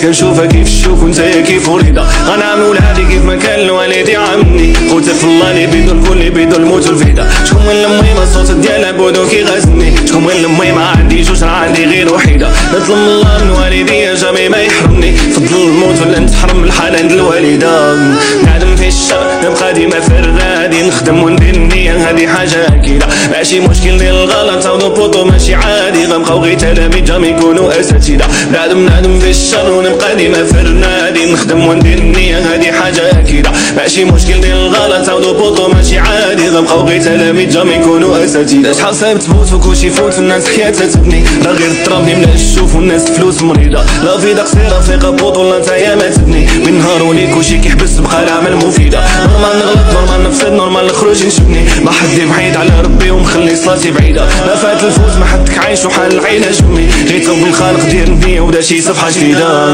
كنشوفها كيف الشوك ونتايا كيف وليدة. غنعملو ولادي كيف ما كان الوالدي عمني. خوتك في الله اللي بيدو الكل اللي بيدو الموت والفدا. شكون من المهم الصوت ديالها بودو كيغازني. شكون من المهم ما عنديش جوج راه عندي غير وحيدة. نطلب من الله من والديا جامي ما يحرمني. فضل الموت ولا نتحرم الحنان د الوالدة. نعدم في الشر نبقى ديما فرادي. نخدم وندير النية هادي حاجة أكيدة. ماشي مشكل ديال الغلط أو نبوطو ماشي عادي. غنبقاو غير تلاميذ جامي يكونو أساتذة. نعدم في الشر ونبقى ديما فرادي. نخدم وندير النية هادي حاجة أكيدة. ماشي مشكل ديال الغلط أو نبوطو ماشي عادي. غنبقاو غير تلاميذ جامي يكونو أساتذة. شحال صعيب تموت وكلشي يفوت في الناس حياتها تبني. لا غير التراب ملا الشوف والناس فلوس مريضة. لا فيدا قصيرة فيقا بوط ولا نتايا ما تبني. من نهار ولي كلشي كيحبس بقى العمل مفيدة. نورمال نغلط نورمال نفسد نورمال نخرج نشبني. ما حد بعيد على ربي ومخلي صلاتي بعيدة. ما فات الفوز ما حدك عايش وحال العيلة جمي. غير توب الخالق دير النية ودا شي صفحة جديدة.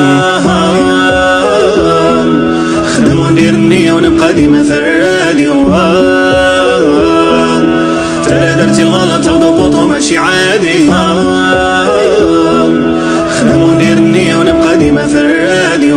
خدم وندير النية ونبقى ديما فرادي. ترى درتي الغلط او ضبطو ماشي عادي. خدم وندير النية ونبقى ديما فرادي.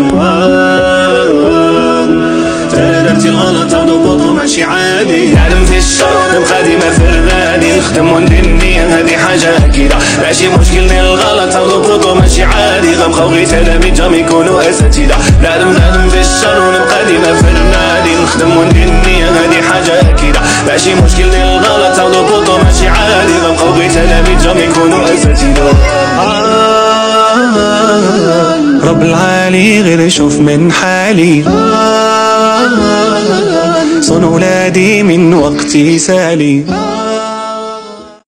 ترى درتي الغلط او ضبطو ماشي عادي. نعلم في الشر نبقى ديما فرادي. نخدم وندير النية هادي حاجة أكيدة. ماشي مشكل ديال الغلط او ضبطو ماشي عادي. غنبقاو غير تلاميذ جامي يكونو أساتذة. نعلم في الشر ونبقى ديما فرادي. نخدم وندير النية هادي حاجة أكيدة. ماشي مشكل ديال الغلط او ضبطو ماشي عادي. غنبقاو غير تلاميذ جامي يكونو أساتذة. رب العالي غير يشوف من حالي. صون ولادي من وقتي سالي.